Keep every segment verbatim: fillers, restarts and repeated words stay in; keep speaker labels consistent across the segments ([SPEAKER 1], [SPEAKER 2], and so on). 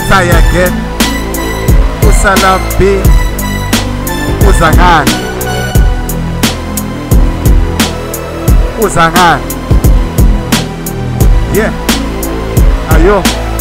[SPEAKER 1] try again. Usalambi Uzangan Uzangan. Yeah. Ayo.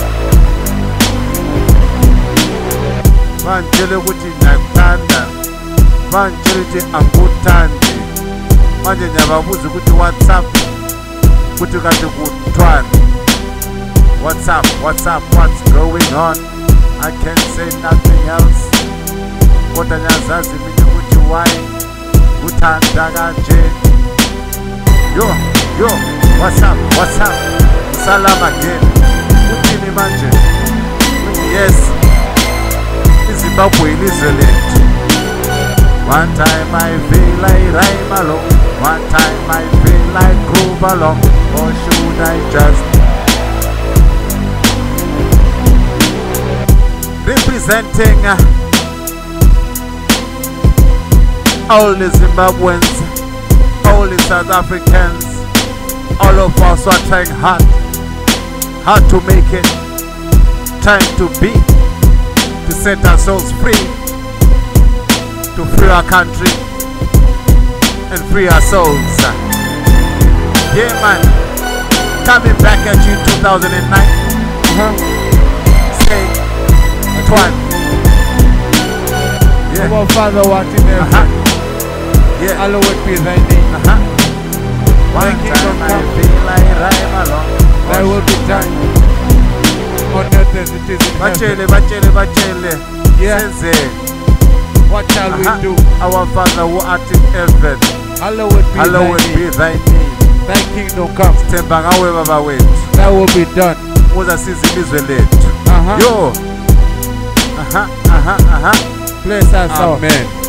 [SPEAKER 1] Manjele ukuthi nakuthanda. Manjele ukuthi angikuthandi. Manje ngiyababuza ukuthi WhatsApp ukuthi kanti kuthwani. What's up? What's up? What's going on? I can't say nothing else. Kodwa ngiyazazi mina ukuthi why uthanda kanje. Yo, yo, what's up? What's up? Salam again. Uthini manje? Yes. Zimbabwe ilizwe lethu. One time I feel like rhyme along. One time I feel like groove along. Or should I just representing uh, all the Zimbabweans, all the South Africans, all of us who are trying hard, hard to make it, trying to be, to set ourselves free, to free our country and free our souls. Yeah, man, coming back at you in two thousand nine. Uh-huh. Say, Twan. Yeah.
[SPEAKER 2] Our Father, what in heaven,
[SPEAKER 1] uh-huh. Yeah.
[SPEAKER 2] Hallowed be thy name.
[SPEAKER 1] Uh-huh.
[SPEAKER 2] Thy kingdom come, thy will be done on earth as it is in
[SPEAKER 1] Bachele,
[SPEAKER 2] heaven.
[SPEAKER 1] bachele, bachele.
[SPEAKER 2] Yeah.
[SPEAKER 1] Senze.
[SPEAKER 2] What shall
[SPEAKER 1] Uh-huh.
[SPEAKER 2] we do?
[SPEAKER 1] Our Father who art in heaven,
[SPEAKER 2] Hallowed be
[SPEAKER 1] hallowed
[SPEAKER 2] thy
[SPEAKER 1] be
[SPEAKER 2] name.
[SPEAKER 1] thy name.
[SPEAKER 2] Thy kingdom come,
[SPEAKER 1] Themba ngawe baba wethu.
[SPEAKER 2] thy will be done.
[SPEAKER 1] Uza siza ilizwe lethu.
[SPEAKER 2] Uh-huh.
[SPEAKER 1] Yo. Aha, aha, aha.
[SPEAKER 2] Bless us all.
[SPEAKER 1] Amen.